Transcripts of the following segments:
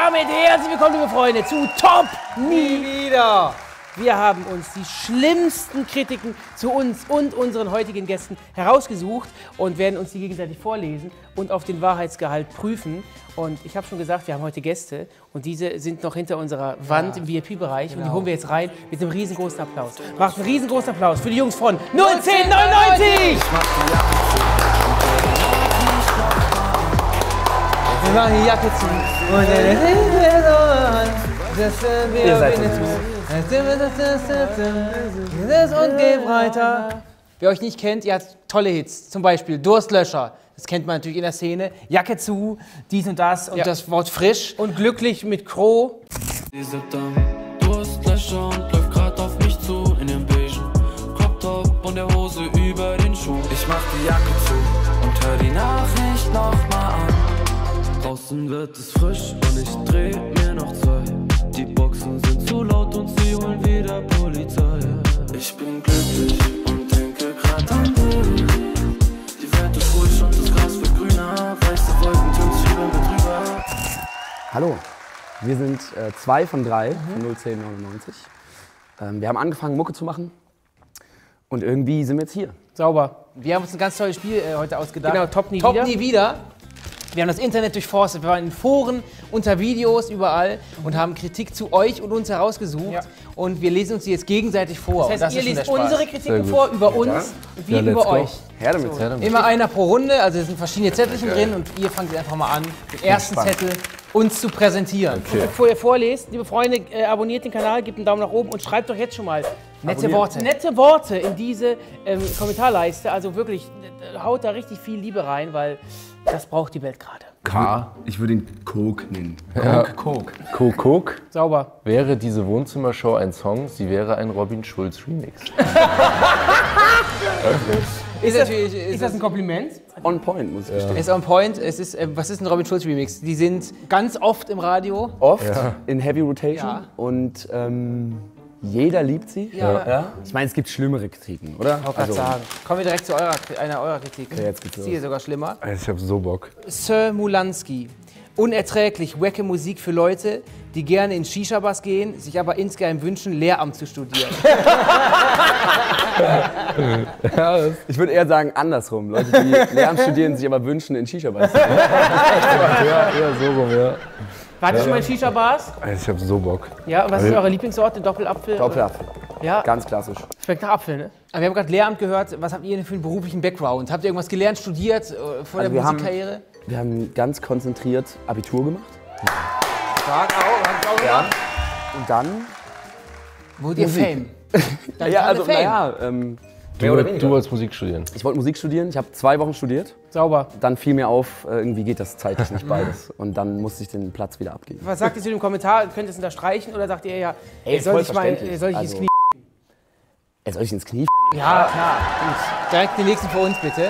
damit herzlich willkommen, liebe Freunde, zu Top Nie Wieder. Wir haben uns die schlimmsten Kritiken zu uns und unseren heutigen Gästen herausgesucht und werden uns die gegenseitig vorlesen und auf den Wahrheitsgehalt prüfen. Und ich habe schon gesagt, wir haben heute Gäste und diese sind noch hinter unserer Wand im VIP-Bereich und die holen wir jetzt rein mit einem riesengroßen Applaus. Macht einen riesengroßen Applaus für die Jungs von 01099! Wir machen die Jacke zu. Ihr seid und geht weiter. Wer euch nicht kennt, ihr habt tolle Hits. Zum Beispiel Durstlöscher. Das kennt man natürlich in der Szene. Jacke zu, dies und das und das Wort frisch. Und glücklich mit Crow. Sie sagt dann Durstlöscher und läuft grad auf mich zu in dem beigen Crop-Top und der Hose über den Schuh. Ich mach die Jacke zu und hör die Nachricht nochmal an. Draußen wird es frisch und ich dreh mir noch zwei. Die Boxen sind zu laut und sie holen wieder Polizei. Ich bin glücklich und denke grad an dich. Die Welt ist ruhig und das Gras wird grüner. Weiße Wolken tanzen über mir drüber. Hallo, wir sind 2 von 3 von 01099. Wir haben angefangen Mucke zu machen und irgendwie sind wir jetzt hier. Sauber. Wir haben uns ein ganz tolles Spiel heute ausgedacht. Genau, Top Nie Wieder. Wir haben das Internet durchforstet, wir waren in Foren, unter Videos, überall und haben Kritik zu euch und uns herausgesucht. Ja. Und wir lesen uns die jetzt gegenseitig vor. Das heißt, ihr lest unsere Kritiken vor über uns und wir über euch. Her damit. So. Immer einer pro Runde, also es sind verschiedene Zettelchen drin und ihr fangt einfach mal an, den ersten Zettel uns zu präsentieren. Okay. Bevor ihr vorlest, liebe Freunde, abonniert den Kanal, gebt einen Daumen nach oben und schreibt doch jetzt schon mal nette Worte in diese Kommentarleiste. Also wirklich, haut da richtig viel Liebe rein, weil das braucht die Welt gerade. K. Ich würde ihn Coke nennen. Coke. Coke. Sauber. Wäre diese Wohnzimmershow ein Song, sie wäre ein Robin Schulz Remix. Ist das ein Kompliment? On point, muss ich gestehen. Ist on point. Es ist, was ist ein Robin Schulz Remix? Die sind ganz oft im Radio. Oft in Heavy Rotation und jeder liebt sie. Ja. Ich meine, es gibt schlimmere Kritiken, oder? Ich wollte sagen. Kommen wir direkt zu einer eurer Kritik. Okay, jetzt geht's los. Sie ist sogar schlimmer. Ich hab so Bock. Sir Mulansky. Unerträglich wacke Musik für Leute, die gerne in Shisha-Bars gehen, sich aber insgeheim wünschen, Lehramt zu studieren. Ich würde eher sagen andersrum. Leute, die Lehramt studieren, sich aber wünschen, in Shisha-Bars zu gehen. Ja, eher so rum, ja. Wart ihr schon mal in Shisha-Bars? Ich hab so Bock. Ja, und was ist eure Lieblingssorte? Doppelapfel? Doppelapfel. Ja. Ganz klassisch. Schmeckt nach Apfel, ne? Aber wir haben gerade Lehramt gehört. Was habt ihr denn für einen beruflichen Background? Habt ihr irgendwas gelernt, studiert vor der Musikkarriere? Wir haben ganz konzentriert Abitur gemacht. Stark auch. Ja. Und dann... Wurde ihr Fame? Ja, also naja, Du wolltest Musik studieren? Ich wollte Musik studieren, ich habe 2 Wochen studiert. Sauber. Dann fiel mir auf, irgendwie geht das zeitlich nicht beides. Und dann musste ich den Platz wieder abgeben. Was sagt ihr zu dem Kommentar? Könnt ihr es unterstreichen oder sagt ihr ja, soll ich ins Knie? Soll ich ins Knie? Ja, klar. Gut. Direkt den nächsten für uns, bitte.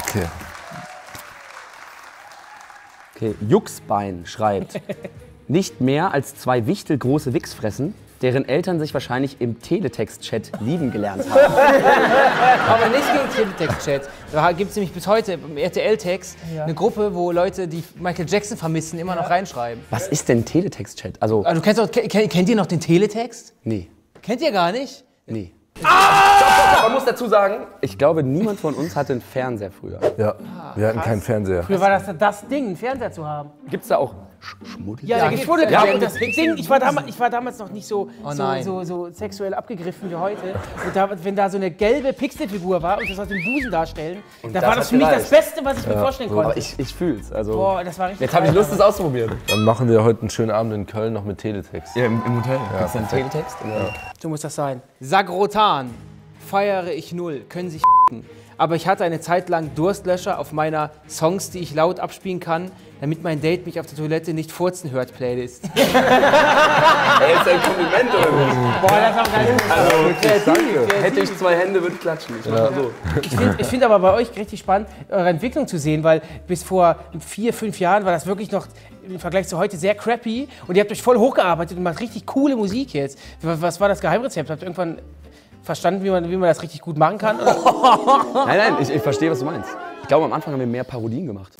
Okay, Juxbein schreibt, nicht mehr als 2 wichtelgroße Wichsfressen, deren Eltern sich wahrscheinlich im Teletext-Chat lieben gelernt haben. Aber nicht gegen Teletext-Chat. Da gibt es nämlich bis heute im RTL-Text eine Gruppe, wo Leute, die Michael Jackson vermissen, immer noch reinschreiben. Was ist denn Teletext-Chat? Also du kennst doch, kennt ihr noch den Teletext? Nee. Kennt ihr gar nicht? Nee. Stopp, man muss dazu sagen, ich glaube, niemand von uns hatte einen Fernseher früher. Ja, wir hatten keinen Fernseher. Früher war das Ding, einen Fernseher zu haben. Gibt's da auch Schmuddel? Ja, Schmuddel. Ja, und das Ding, ich war damals noch nicht so sexuell abgegriffen wie heute. Und wenn da so eine gelbe Pixelfigur war und das aus dem Busen darstellen, da war das für mich das Beste, was ich mir vorstellen konnte. Aber ich fühl's. Also, boah, das war richtig. Jetzt habe ich Lust, das auszuprobieren. Dann machen wir heute einen schönen Abend in Köln noch mit Teletext. Ja, im Hotel. Gibt's da einen Teletext? Ja. So muss das sein. Sagrotan. Feiere ich null. Können sich aber ich hatte eine Zeit lang Durstlöscher auf meiner Songs, die ich laut abspielen kann, damit mein Date mich auf der Toilette nicht furzen hört Playlist. Ey, ist ein Kompliment oder nicht? Boah, das haben wir Hätte ich 2 Hände, würde ich klatschen. Ich mach mal so. Ich finde aber bei euch richtig spannend, eure Entwicklung zu sehen, weil bis vor 4, 5 Jahren war das wirklich noch im Vergleich zu heute sehr crappy und ihr habt euch voll hochgearbeitet und macht richtig coole Musik jetzt. Was war das Geheimrezept? Habt ihr irgendwann verstanden, wie man das richtig gut machen kann? Nein, ich verstehe, was du meinst. Ich glaube, am Anfang haben wir mehr Parodien gemacht.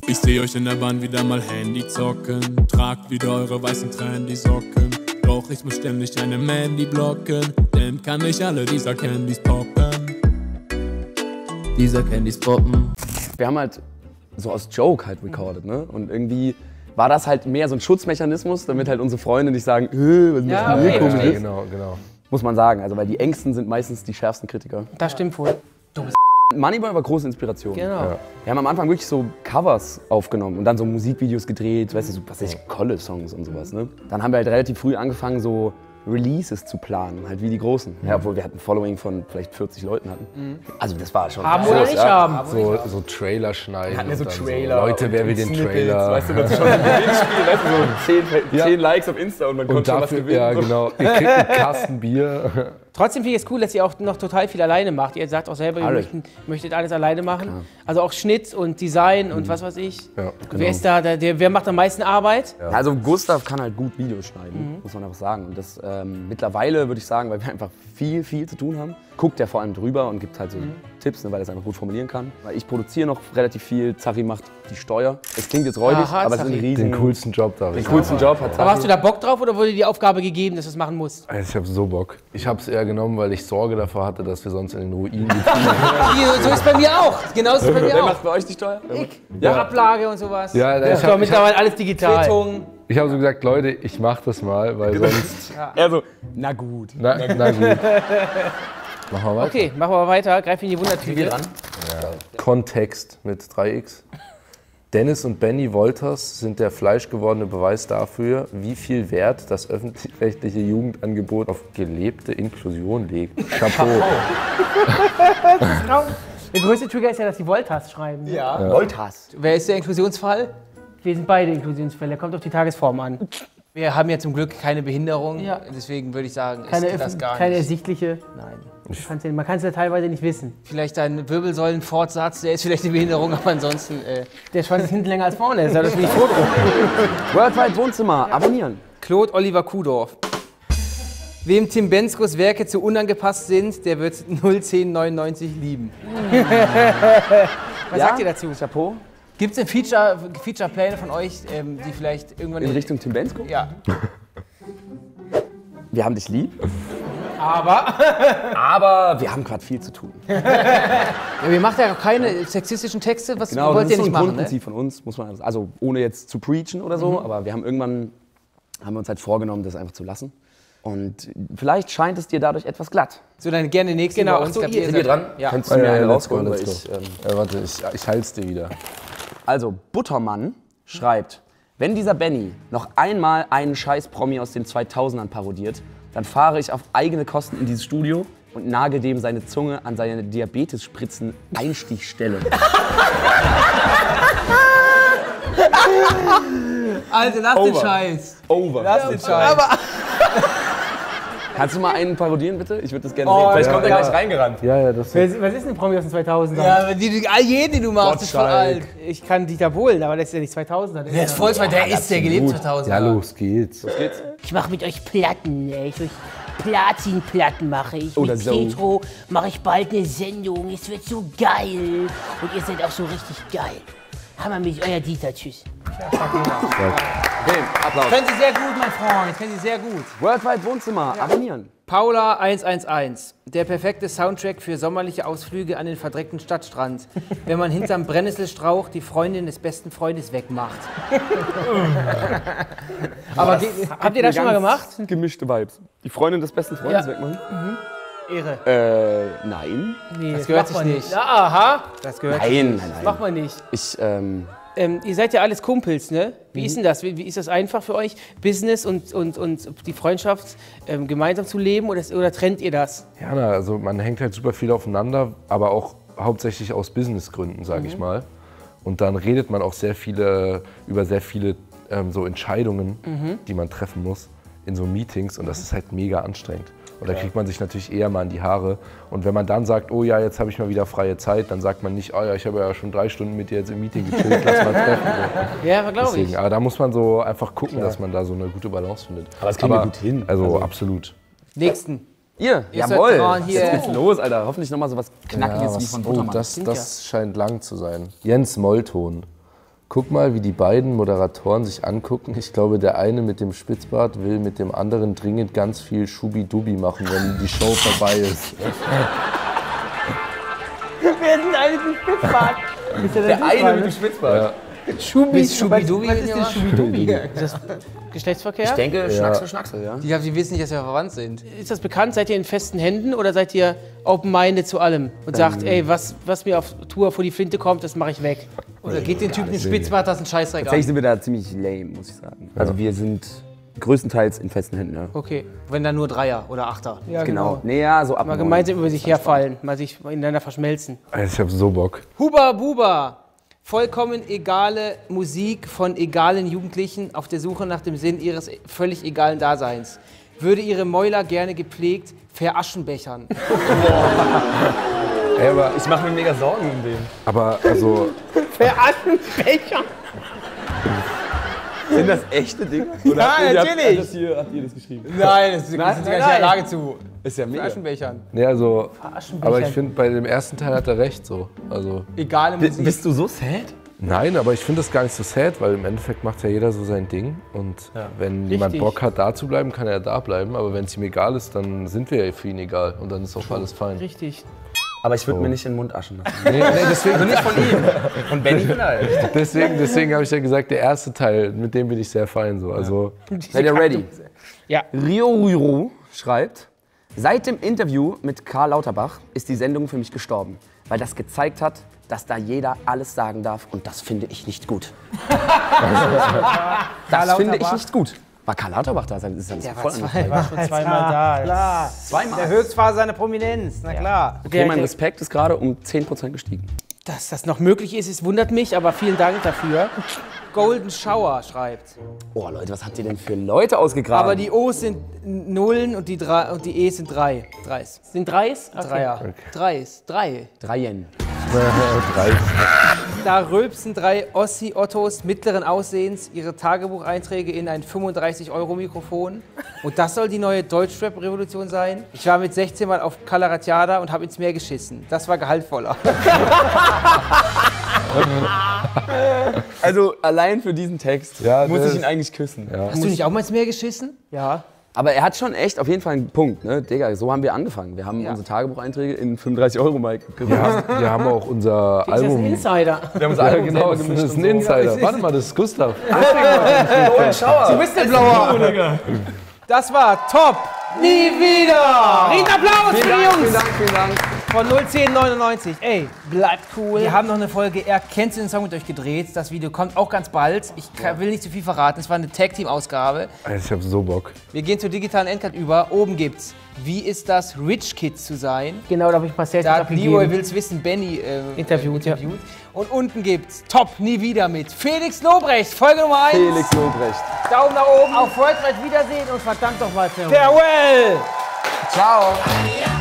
Ich seh euch in der Bahn wieder mal Handy zocken. Tragt wieder eure weißen Trendy-Socken. Doch ich muss ständig eine Mandy blocken. Denn kann nicht alle dieser Candies poppen. Dieser Candies poppen. Wir haben halt so aus Joke halt recorded, ne? Und irgendwie war das halt mehr so ein Schutzmechanismus, damit halt unsere Freunde nicht sagen, was ist Ja, denn hier okay, komisch verstehe. ist. Genau. Muss man sagen, also weil die Ängsten sind meistens die schärfsten Kritiker. Das stimmt wohl. Moneyboy war große Inspiration. Genau. Wir haben am Anfang wirklich so Covers aufgenommen und dann so Musikvideos gedreht, weißt du, so, was weiß ich, Kolle-Songs und sowas, ne? Dann haben wir halt relativ früh angefangen, so Releases zu planen, halt wie die Großen. Ja, obwohl wir halt ein Following von vielleicht 40 Leuten hatten. Also das war schon Haben groß, oder nicht ja. haben. So Trailer schneiden. Hatten wir so und dann Trailer. Leute, wer will den Trailer? Weißt du, das ist schon ein Gewinnspiel, weißt du, so 10 Likes auf Insta und man Und konnte schon was dafür, gewinnen. ja genau, ihr kriegt einen Kasten Bier. Trotzdem finde ich es cool, dass ihr auch noch total viel alleine macht. Ihr sagt auch selber, ihr Alles. möchtet alles alleine machen. Also auch Schnitt und Design und was weiß ich. Ja, Wer ist da, wer macht am meisten Arbeit? Ja. Also Gustav kann halt gut Videos schneiden, muss man einfach sagen. Und das mittlerweile würde ich sagen, weil wir einfach viel zu tun haben, guckt er vor allem drüber und gibt halt so Tipps, ne, weil er es einfach gut formulieren kann. Weil ich produziere noch relativ viel, Zachi macht die Steuer. Es klingt jetzt räudig, Aha, aber es ist ein Zachi. riesen... Den coolsten Job da. Den coolsten Job hat Aber hast du Zachi. da Bock drauf oder wurde dir die Aufgabe gegeben, dass du es machen musst? Also ich habe so Bock. Ich habe es eher genommen, weil ich Sorge davor hatte, dass wir sonst in den Ruinen So ist bei mir auch. Genauso ist bei mir Wer auch. macht bei euch die Steuer? Ja. Ablage und sowas. Ja, Ich glaube mittlerweile alles digital. Quittung. Ich habe so gesagt, Leute, ich mache das mal, weil sonst... Er so, na gut. Na gut. Machen wir weiter. Okay, machen wir mal weiter. Greif in die Wundertüte. Kontext mit 3x. Dennis und Benny Wolters sind der fleischgewordene Beweis dafür, wie viel Wert das öffentlich-rechtliche Jugendangebot auf gelebte Inklusion legt. Chapeau. Der größte Trigger ist ja, dass die Voltas schreiben. Ja. Voltas. Wer ist der Inklusionsfall? Wir sind beide Inklusionsfälle. Kommt auf die Tagesform an. Wir haben ja zum Glück keine Behinderung, Ja. deswegen würde ich sagen, Keine, ist das gar keine nicht. ersichtliche. Nein. Man kann es ja teilweise nicht wissen. Vielleicht ein Wirbelsäulenfortsatz, der ist vielleicht eine Behinderung, aber ansonsten... Der Schwanz ist hinten länger als vorne. Das bin ich froh drum. Worldwide Wohnzimmer, abonnieren. Claude Oliver Kudorf. Wem Tim Benskos Werke zu unangepasst sind, der wird 01099 lieben. Was sagt ihr dazu? Chapeau. Gibt es denn Feature-Pläne von euch, die vielleicht irgendwann... In Richtung Tim Bensko? Ja. Wir haben dich lieb. Aber Aber wir haben gerade viel zu tun. Ja, ihr macht ja auch keine sexistischen Texte, was Genau, wollt das ihr ist so nicht ein machen, ne? Grundprinzip von uns, muss man, also ohne jetzt zu preachen oder so, aber wir haben irgendwann uns halt vorgenommen, das einfach zu lassen. Und vielleicht scheint es dir dadurch etwas glatt. So, dann gerne nächste Genau, bei uns. ach so, Habt ihr ihr seid dran? Ja. Könntest du mir eine rausholen? let's Weil go. ich, Warte, ich heil's dir wieder. Also, Buttermann schreibt, wenn dieser Benny noch einmal einen Scheiß-Promi aus den 2000ern parodiert, dann fahre ich auf eigene Kosten in dieses Studio und nagel dem seine Zunge an seine Diabetesspritzen-Einstichstelle. Also, lass den Scheiß. Over. Lass den Scheiß. Kannst du mal einen parodieren, bitte? Ich würde das gerne sehen. Vielleicht kommt er gleich reingerannt. Ja, das was ist denn ein Promi aus den 2000ern? Ja, aber jeden, den du machst, ist voll alt. Ich kann Dieter Bohlen, aber das ist ja nicht 2000er. Der ist voll, der ist der gelebt 2000. Ja, los geht's. Ich mache mit euch Platten, ey. Ich will Platinplatten mache ich. Oder mit so. Tetro mache ich bald eine Sendung. Es wird so geil. Und ihr seid auch so richtig geil. Hammermäßig, euer Dieter. Tschüss. Okay, Applaus. Können Sie sehr gut, mein Freund. Können Sie sehr gut. Worldwide Wohnzimmer, abonnieren. Paula 111. Der perfekte Soundtrack für sommerliche Ausflüge an den verdreckten Stadtstrand. Wenn man hinterm Brennnesselstrauch die Freundin des besten Freundes wegmacht. Aber habt ihr das schon mal gemacht? Gemischte Vibes. Die Freundin des besten Freundes Ja. wegmachen? Ehre. Nein. Nee, Das gehört macht sich man nicht. Ja, aha. Das gehört Nein. Macht man nicht. Ich, Ihr seid ja alles Kumpels, ne? Wie ist denn das? Wie ist das einfach für euch, Business und die Freundschaft gemeinsam zu leben oder trennt ihr das? Ja, na, also man hängt halt super viel aufeinander, aber auch hauptsächlich aus Businessgründen, sage ich mal. Und dann redet man auch über sehr viele so Entscheidungen, die man treffen muss in so Meetings und das ist halt mega anstrengend. Und da kriegt man sich natürlich eher mal in die Haare. Und wenn man dann sagt, oh ja, jetzt habe ich mal wieder freie Zeit, dann sagt man nicht, oh ja, ich habe ja schon 3 Stunden mit dir jetzt im Meeting gechillt, lass mal treffen. So. Ja, glaube ich. Deswegen, aber da muss man so einfach gucken, dass man da so eine gute Balance findet. Aber das kriegen wir gut hin. Also absolut. Nächsten. ihr, seid jawohl. dran, hier. Jetzt geht's los, Alter. Hoffentlich nochmal so was Knackiges wie von Buttermann. das scheint lang zu sein. Jens Molton. Guck mal, wie die beiden Moderatoren sich angucken. Ich glaube, der eine mit dem Spitzbart will mit dem anderen dringend ganz viel Schubidubi machen, wenn die Show vorbei ist. Wer sind alle die Spitzbart? Der eine mit dem Spitzbart. Ja. Schubidubi. Was ist denn Schubidubi? Ist das Geschlechtsverkehr? Ich denke, Schnacksel, ja. Die wissen nicht, dass wir verwandt sind. Ist das bekannt? Seid ihr in festen Händen oder seid ihr open-minded zu allem und sagt, ey, was mir auf Tour vor die Flinte kommt, das mache ich weg? Oder geht den Typen den Spitzbart, das ist ein Scheißdreck Tatsächlich an. sind wir da ziemlich lame, muss ich sagen. Also wir sind größtenteils in festen Händen, ja. Okay. Wenn dann nur Dreier oder Achter. Ja, Genau. Nee, ja, so ab Mal 9. gemeinsam über sich herfallen, mal sich ineinander verschmelzen. Also ich hab so Bock. Huba Buba. Vollkommen egale Musik von egalen Jugendlichen auf der Suche nach dem Sinn ihres völlig egalen Daseins. Würde ihre Mäuler gerne gepflegt veraschenbechern. Ey, aber, Ich mache mir mega Sorgen um den. aber also, Veraschenbechern? Sind das echte Dinge? Oder Ja, natürlich. Habt ihr das geschrieben? Nein, das sind gar nicht in der Lage zu. Ist ja mega. Aschenbechern. nee, also, aber ich finde, bei dem ersten Teil hat er recht so. Also, Egale Musik. Bist du so sad? nein, aber ich finde das gar nicht so sad, weil im Endeffekt macht ja jeder so sein Ding. Und wenn jemand Bock hat, da zu bleiben, kann er da bleiben. Aber wenn es ihm egal ist, dann sind wir ja für ihn egal. Und dann ist auch alles fein. Richtig. Aber ich würde mir nicht in den Mund aschen lassen. Nee, deswegen nicht von ihm. Und Benny vielleicht. Deswegen habe ich ja gesagt, der erste Teil, mit dem bin ich sehr fein so. Also, Seid ihr ready? Ja. Rio schreibt, seit dem Interview mit Karl Lauterbach ist die Sendung für mich gestorben, weil das gezeigt hat, dass da jeder alles sagen darf und das finde ich nicht gut. Das finde ich nicht gut. War Karl Lauterbach da? Das ist ja voll Der war schon zweimal da. Klar. Zweimal. Der Höchstphase seiner Prominenz, na klar. Okay, mein Respekt ist gerade um 10% gestiegen. Dass das noch möglich ist, es wundert mich, aber vielen Dank dafür. Golden Shower schreibt. Oh Leute, was habt ihr denn für Leute ausgegraben? Aber die O's sind Nullen und die E's sind Drei. Dreis. Sind Dreis? Okay. Dreier. Dreis. Drei. Dreien. Da rülpsen 3 Ossi-Ottos mittleren Aussehens ihre Tagebucheinträge in ein 35-Euro-Mikrofon. Und das soll die neue Deutschrap-Revolution sein? Ich war mit 16 Mal auf Calaratiada und habe ins Meer geschissen. Das war gehaltvoller. Also allein für diesen Text Ja, muss das- ich ihn eigentlich küssen. Ja. Hast du nicht auch mal ins Meer geschissen? Ja. Aber er hat schon echt auf jeden Fall einen Punkt. Ne? Digga, so haben wir angefangen. Wir haben unsere Tagebucheinträge in 35 Euro mal gemacht. wir haben auch unser Das ist ein Album. Insider. Wir haben unser Ja, Album genau, selber das gemischt ist ein und so. Insider. Warte mal, das ist Gustav. Whistleblower. Das war top. Nie wieder. Riesenapplaus für die Jungs Vielen Dank. von 01099. Ey, bleibt cool. Wir haben noch eine Folge Er kennt den Song mit euch gedreht. Das Video kommt auch ganz bald. Ich will nicht zu viel verraten. Es war eine Tag-Team-Ausgabe. Also ich hab so Bock. Wir gehen zur digitalen Endcard über. Oben gibt's Wie ist das, Rich Kid zu sein? Genau, da habe ich ein paar Sales Da hat Leroy abgegeben. will's wissen, Benny Interviewt, ja. Und unten gibt's Top nie wieder mit Felix Lobrecht, Folge Nummer 1. Felix Lobrecht. Daumen nach oben. Auf Worldwide Wiedersehen und verdammt doch mal für Farewell. Ciao. Ja.